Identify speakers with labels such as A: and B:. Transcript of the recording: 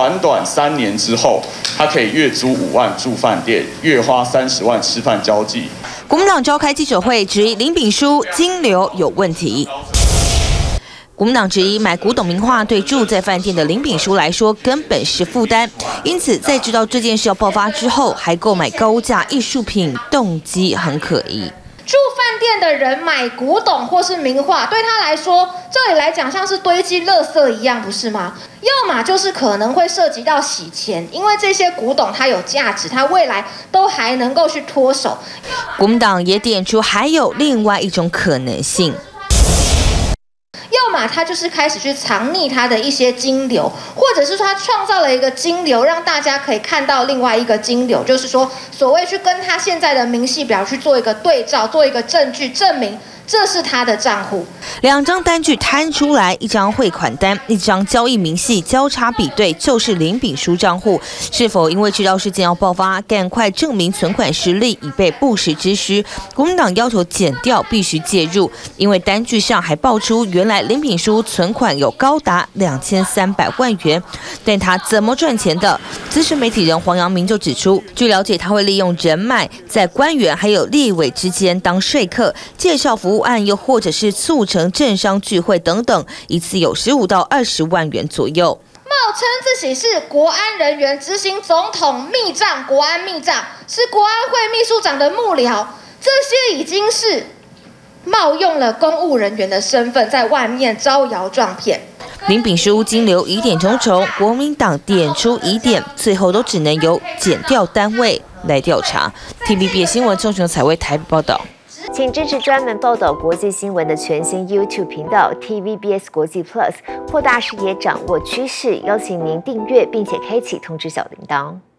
A: 短3年之后，他可以月租5万住饭店，月花30万吃饭交际。
B: 国民党召开记者会，质疑林炳书金流有问题。国民党质疑买古董名画对住在饭店的林炳书来说根本是负担，因此在知道这件事要爆发之后，还购买高价艺术品，动机很可疑。
C: 住饭店的人买古董或是名画，对他来说，这里来讲像是堆积垃圾一样，不是吗？要么就是可能会涉及到洗钱，因为这些古董它有价值，它未来都还能够去脱手。
B: 国民党也点出还有另外一种可能性。
C: 要么他就是开始去藏匿他的一些金流，或者是说他创造了一个金流，让大家可以看到另外一个金流，就是说所谓去跟他现在的明细表去做一个对照，做一个证据证明这是他的账户。
B: 2张单据摊出来，一张汇款单，一张交易明细，交叉比对就是林炳书账户。是否因为知道事件要爆发，赶快证明存款实力，以备不时之需？国民党要求检调必须介入，因为单据上还爆出原来林炳书存款有高达2300万元，但他怎么赚钱的？资深媒体人黄阳明就指出，据了解，他会利用人脉，在官员还有立委之间当说客，介绍服务案，又或者是促成政商聚会等等，一次有15到20万元左右。
C: 冒称自己是国安人员，执行总统密账、国安密账，是国安会秘书长的幕僚，这些已经是冒用了公务人员的身份，在外面招摇撞骗。
B: 林炳书金流疑点重重，国民党点出疑点，最后都只能由检调单位来调查。TVBS 新闻钟雄采为台北报道。
D: 请支持专门报道国际新闻的全新 YouTube 频道 TVBS 国际 Plus， 扩大视野，掌握趋势。邀请您订阅并且开启通知小铃铛。